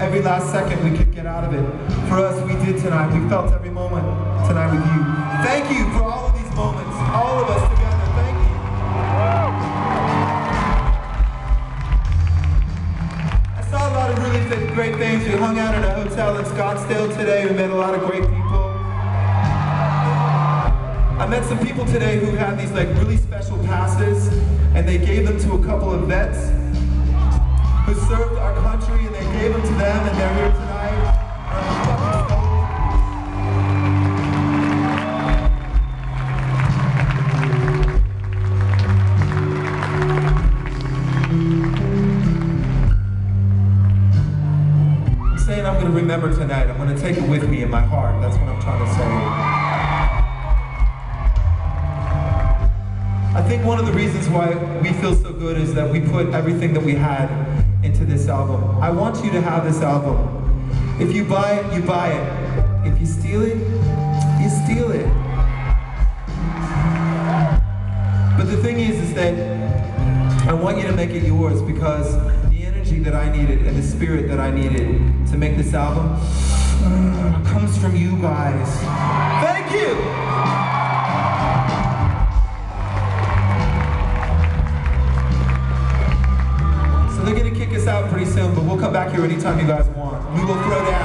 every last second we could get out of it. For us, we did tonight. We felt every moment tonight with you. Thank you for all of these moments, all of us together. Thank you. I saw a lot of really great things. We hung out at a hotel in Scottsdale today. We met a lot of great people. I met some people today who had these like really special passes, and they gave them to a couple of vets who served our country, and they gave them to them, and they're here tonight. I'm saying I'm going to remember tonight. I'm going to take it with me in my heart. That's what I'm trying to say. I think one of the reasons why we feel so good is that we put everything that we had into this album. I want you to have this album. If you buy it, you buy it. If you steal it, you steal it. But the thing is that I want you to make it yours, because the energy that I needed and the spirit that I needed to make this album comes from you guys. Thank you! They're gonna kick us out pretty soon, but we'll come back here anytime you guys want. We will throw down.